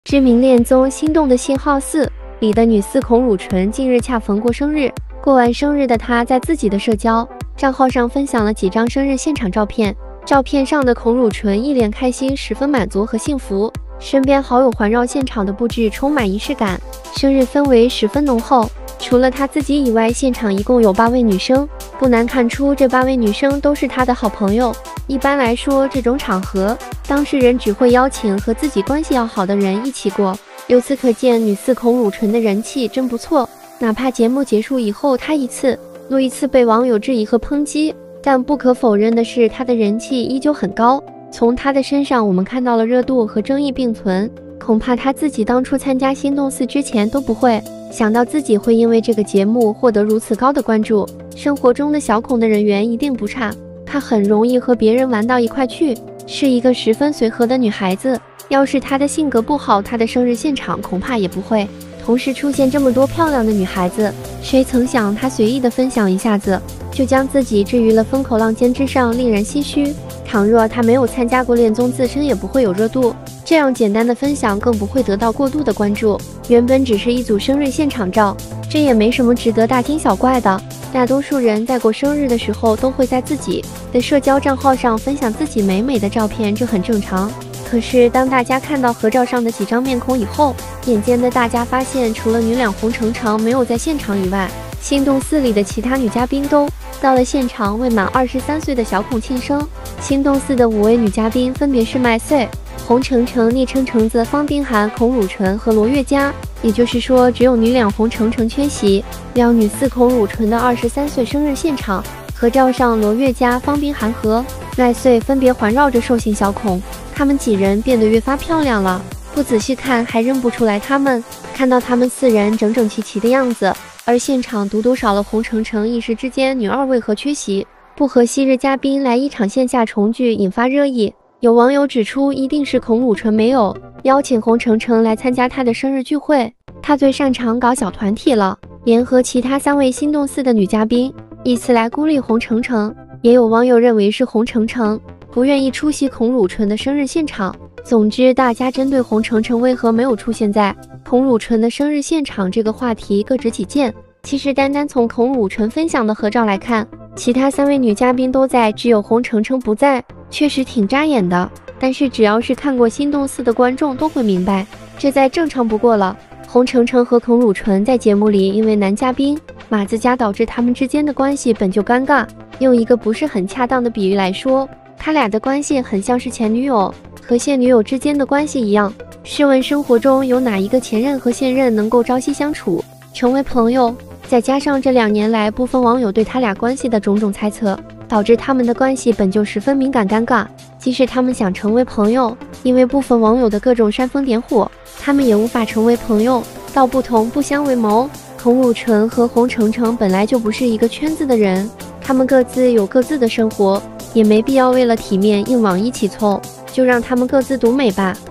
知名恋综《心动的信号4》里的女四孔汝纯近日恰逢过生日，过完生日的她在自己的社交账号上分享了几张生日现场照片。照片上的孔汝纯一脸开心，十分满足和幸福，身边好友环绕现场的布置充满仪式感，生日氛围十分浓厚。除了她自己以外，现场一共有8位女生，不难看出这8位女生都是她的好朋友。一般来说，这种场合当事人只会邀请和自己关系要好的人一起过，由此可见女四孔汝纯的人气真不错。哪怕节目结束以后她一次又一次被网友质疑和抨击，但不可否认的是她的人气依旧很高。从她的身上我们看到了热度和争议并存，恐怕她自己当初参加心动4之前都不会想到自己会因为这个节目获得如此高的关注。生活中的小孔的人缘一定不差，她很容易和别人玩到一块去，是一个十分随和的女孩子。要是她的性格不好，她的生日现场恐怕也不会同时出现这么多漂亮的女孩子。谁曾想她随意的分享一下子，就将自己置于了风口浪尖之上，令人唏嘘。倘若她没有参加过恋综，自身也不会有热度，这样简单的分享更不会得到过度的关注。原本只是一组生日现场照，这也没什么值得大惊小怪的。大多数人在过生日的时候都会在自己的社交账号上分享自己美美的照片，这很正常。可是当大家看到合照上的几张面孔以后，眼尖的大家发现，除了女两红程程没有在现场以外，心动4里的其他女嘉宾都到了现场为满23岁的小孔庆生。心动4的5位女嘉宾分别是麦穗、红程程、昵称橙子、方冰涵、孔汝纯和罗月佳，也就是说只有女两红程程缺席。让女四孔汝纯的23岁生日现场合照上，罗月佳、方冰涵和麦穗分别环绕着寿星小孔，他们几人变得越发漂亮了，不仔细看还认不出来他们。看到他们4人整整齐齐的样子，而现场独独少了红程程，一时之间女二为何缺席，不和昔日嘉宾来一场线下重聚，引发热议。有网友指出，一定是孔汝纯没有邀请红程程来参加她的生日聚会，她最擅长搞小团体了，联合其他3位心动4的女嘉宾，以此来孤立红程程。也有网友认为是红程程不愿意出席孔汝纯的生日现场。总之，大家针对红程程为何没有出现在孔汝纯的生日现场这个话题各执己见。其实单单从孔汝纯分享的合照来看，其他3位女嘉宾都在，只有红程程不在，确实挺扎眼的。但是只要是看过心动4的观众都会明白，这再正常不过了。红程程和孔汝纯在节目里因为男嘉宾马子佳导致他们之间的关系本就尴尬，用一个不是很恰当的比喻来说，他俩的关系很像是前女友和现女友之间的关系一样。试问生活中有哪一个前任和现任能够朝夕相处，成为朋友？再加上这2年来部分网友对他俩关系的种种猜测，导致他们的关系本就十分敏感尴尬。即使他们想成为朋友，因为部分网友的各种煽风点火，他们也无法成为朋友。道不同不相为谋，孔汝纯和红程程本来就不是一个圈子的人，他们各自有各自的生活，也没必要为了体面硬往一起凑，就让他们各自独美吧。